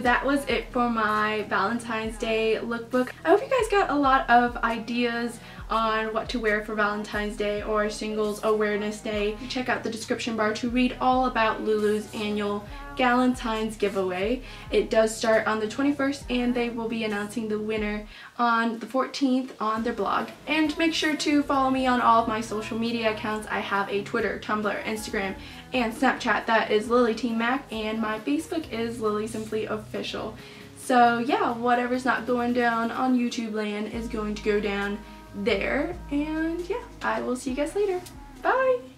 that was it for my Valentine's Day lookbook. I hope you guys got a lot of ideas on what to wear for Valentine's Day or Singles Awareness Day. Check out the description bar to read all about Lulu's annual Galentine's giveaway. It does start on the 21st and they will be announcing the winner on the 14th on their blog. And make sure to follow me on all of my social media accounts. I have a Twitter, Tumblr, Instagram, and Snapchat that is LilyTeamMac, and my Facebook is LilySimplyOfficial. So yeah, whatever's not going down on YouTube land is going to go down there, and yeah, I will see you guys later. Bye!